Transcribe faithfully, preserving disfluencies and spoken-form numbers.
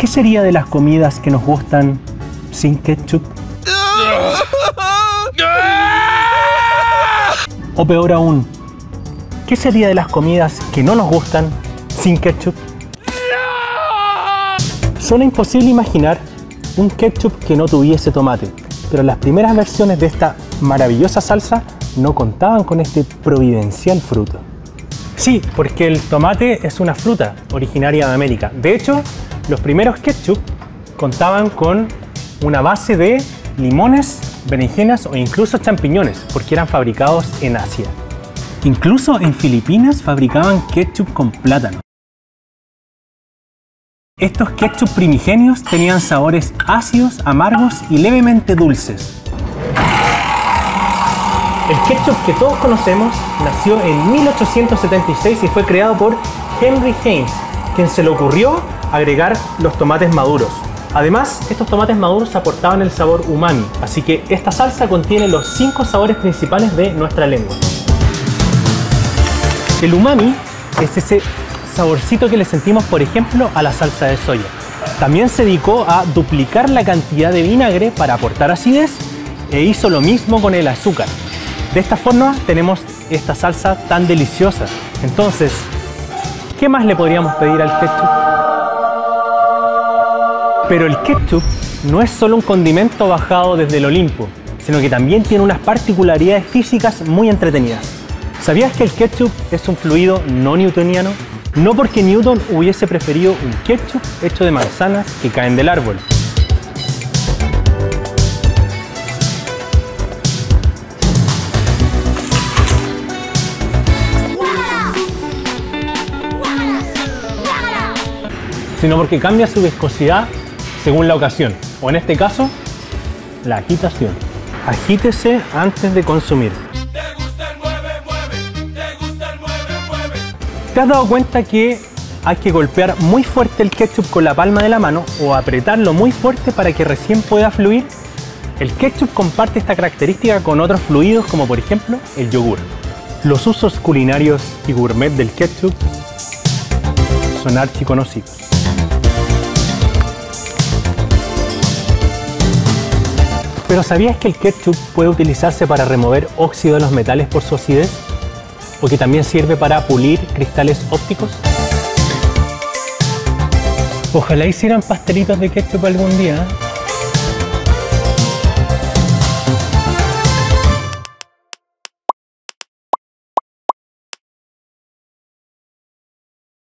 ¿Qué sería de las comidas que nos gustan sin ketchup? O peor aún, ¿qué sería de las comidas que no nos gustan sin ketchup? Suena imposible imaginar un ketchup que no tuviese tomate, pero las primeras versiones de esta maravillosa salsa no contaban con este providencial fruto. Sí, porque el tomate es una fruta originaria de América. De hecho, los primeros ketchup contaban con una base de limones, berenjenas o incluso champiñones, porque eran fabricados en Asia. Incluso en Filipinas fabricaban ketchup con plátano. Estos ketchup primigenios tenían sabores ácidos, amargos y levemente dulces. El ketchup que todos conocemos nació en mil ochocientos setenta y seis y fue creado por Henry Heinz, quien se le ocurrió agregar los tomates maduros. Además, estos tomates maduros aportaban el sabor umami, así que esta salsa contiene los cinco sabores principales de nuestra lengua. El umami es ese saborcito que le sentimos, por ejemplo, a la salsa de soya. También se dedicó a duplicar la cantidad de vinagre para aportar acidez e hizo lo mismo con el azúcar. De esta forma tenemos esta salsa tan deliciosa. Entonces, ¿qué más le podríamos pedir al ketchup? Pero el ketchup no es solo un condimento bajado desde el Olimpo, sino que también tiene unas particularidades físicas muy entretenidas. ¿Sabías que el ketchup es un fluido no newtoniano? No porque Newton hubiese preferido un ketchup hecho de manzanas que caen del árbol. Sino porque cambia su viscosidad según la ocasión, o en este caso, la agitación. Agítese antes de consumir. ¿Te has dado cuenta que hay que golpear muy fuerte el ketchup con la palma de la mano o apretarlo muy fuerte para que recién pueda fluir? El ketchup comparte esta característica con otros fluidos como por ejemplo el yogur. Los usos culinarios y gourmet del ketchup son archiconocidos. ¿Pero sabías que el ketchup puede utilizarse para remover óxido de los metales por su acidez? ¿O que también sirve para pulir cristales ópticos? Ojalá hicieran pastelitos de ketchup algún día.